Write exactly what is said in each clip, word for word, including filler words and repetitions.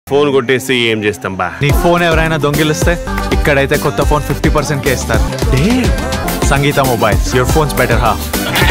Phone కొట్టేసి ఏం చేస్తాం బా? నీ ఫోన్ ఎవరైనా దొంగిలిస్తే ఇక్కడైతే కొత్త ఫోన్ ఫిఫ్టీ పర్సెంట్ కే ఇస్తారు. Sangeetha mobiles, your phones better half.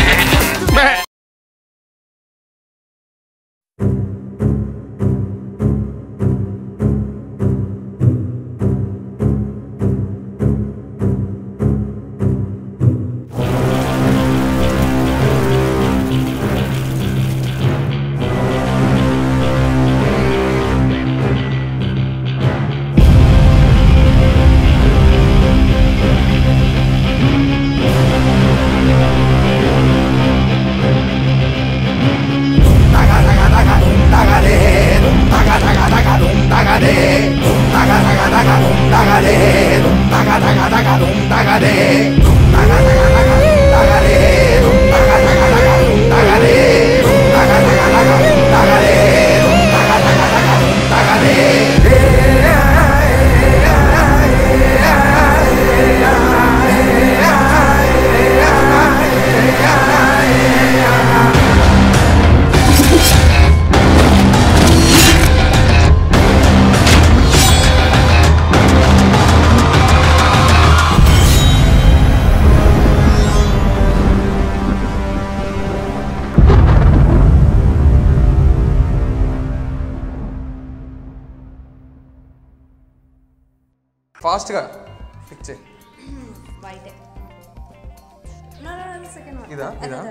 Fast గా ఫిక్స్ చేయి. Wait no no no second one ఇదా ఇదా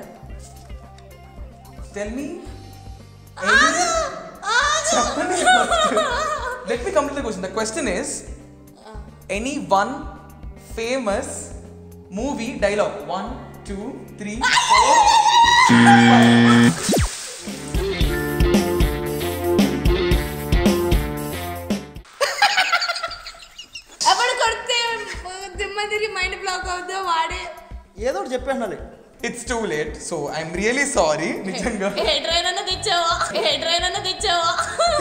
tell me let me complete the question. The question is any one famous movie dialogue. One, two, three, four, five. ఏదో ఒకటి చెప్పేయాలి. It's too late, so I'm really sorry. నిజంగా ఏ train అన్న తెచ్చావా ఏ train అన్న తెచ్చావా